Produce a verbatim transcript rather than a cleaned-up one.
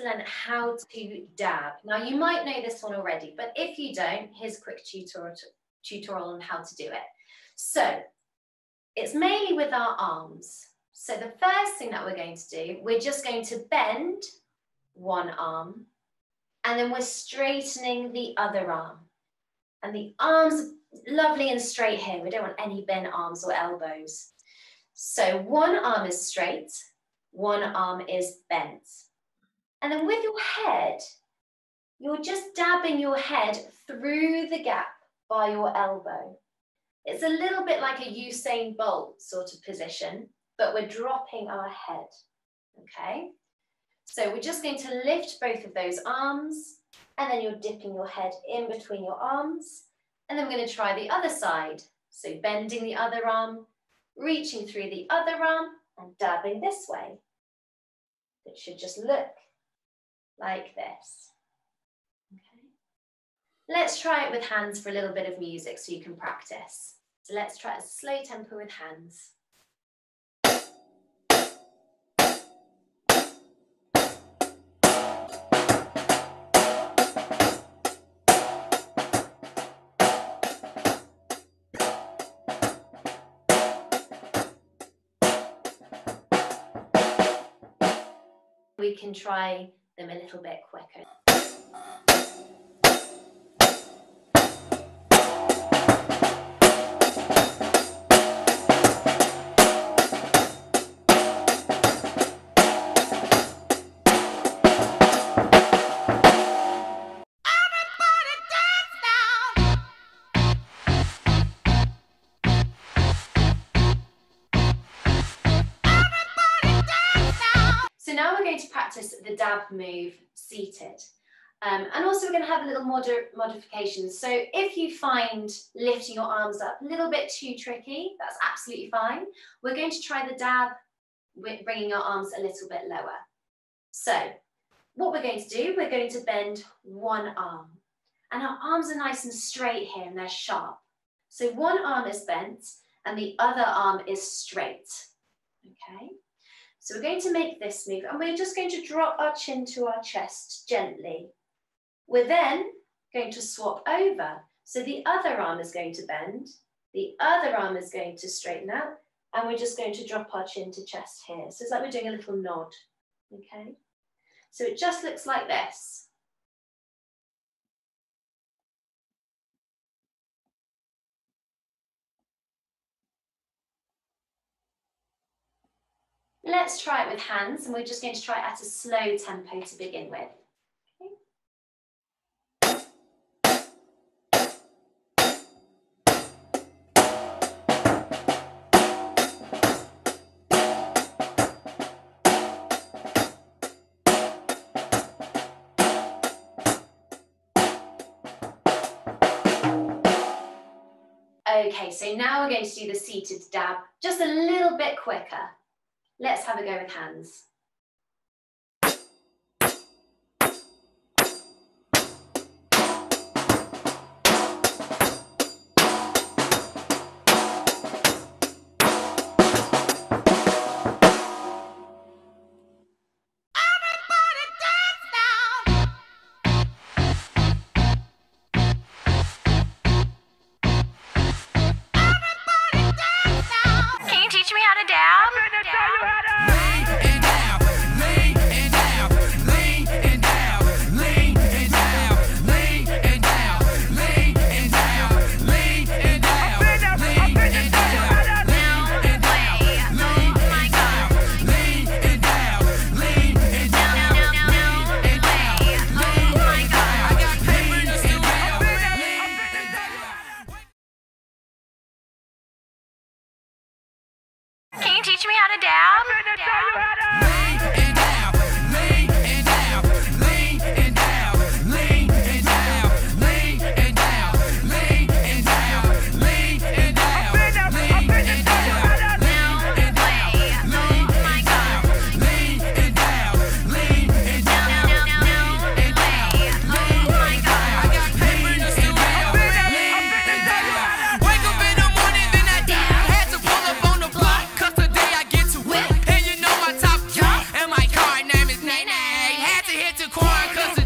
learn how to dab. Now, you might know this one already, but if you don't, here's a quick tutorial, tutorial on how to do it. So, it's mainly with our arms. So the first thing that we're going to do, we're just going to bend one arm, and then we're straightening the other arm. And the arms, lovely and straight here. We don't want any bent arms or elbows. So one arm is straight, one arm is bent. And then with your head, you're just dabbing your head through the gap by your elbow. It's a little bit like a Usain Bolt sort of position, but we're dropping our head, okay? So we're just going to lift both of those arms, and then you're dipping your head in between your arms, and then we're going to try the other side. So bending the other arm, reaching through the other arm, and dabbing this way. It should just look like this, okay? Let's try it with hands for a little bit of music so you can practice. So let's try a slow tempo with hands. We can try them a little bit quicker. So now we're going to practice the dab move seated. Um, and also we're going to have a little mod modifications. So if you find lifting your arms up a little bit too tricky, that's absolutely fine. We're going to try the dab with bringing our arms a little bit lower. So what we're going to do, we're going to bend one arm. And our arms are nice and straight here and they're sharp. So one arm is bent and the other arm is straight. Okay? So we're going to make this move and we're just going to drop our chin to our chest gently. We're then going to swap over. So the other arm is going to bend, the other arm is going to straighten out, and we're just going to drop our chin to chest here. So it's like we're doing a little nod, okay? So it just looks like this. Let's try it with hands, and we're just going to try it at a slow tempo to begin with. Okay, so now we're going to do the seated dab just a little bit quicker. Let's have a go with hands. Can you teach me how to dab? I'm gonna show you how to... quiet cause it